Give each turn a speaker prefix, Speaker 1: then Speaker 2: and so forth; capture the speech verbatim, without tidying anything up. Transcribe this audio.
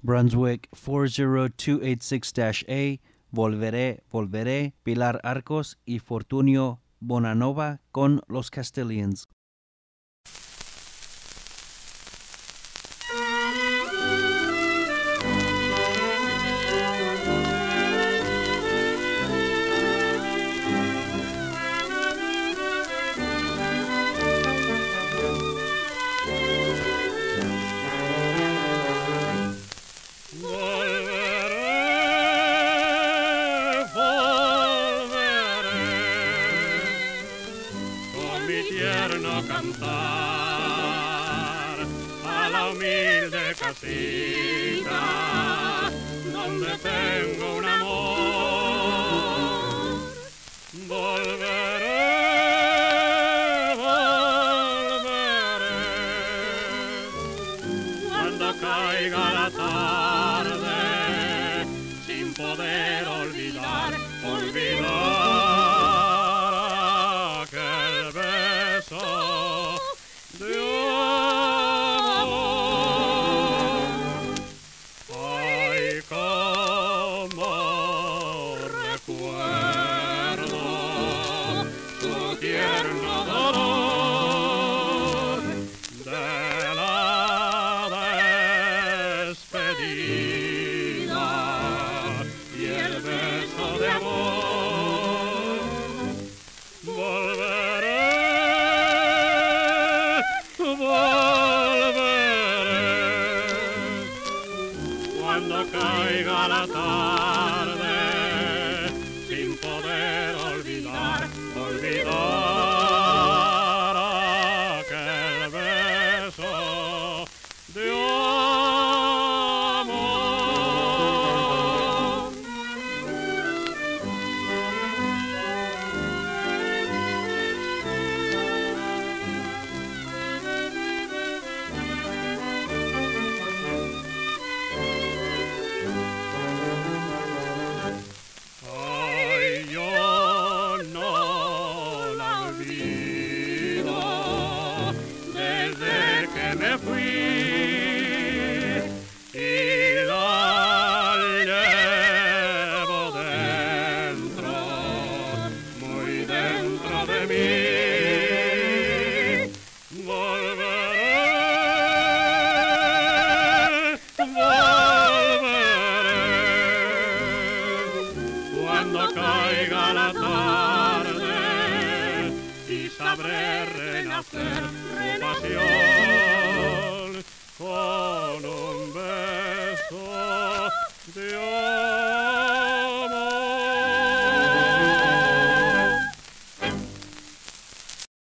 Speaker 1: Brunswick four zero two eight six A, Volvere Volvere, Pilar Arcos y Fortunio Bonanova con Los Castilians.
Speaker 2: Cantar a la humilde casita donde tengo un amor. Volveré, volveré cuando caiga la tarde sin poder olvidar, olvidar aquel beso de amor. Ay, cómo recuerdo su tierno dolor de la despedida y el beso de amor. Volveré, volveré cuando caiga la tarde sin poder olvidar, olvidar aquel beso de amor. Me fui y la llevo dentro, muy dentro de mí. Volveré, volveré cuando caiga la tarde y sabré renacer tu pasión.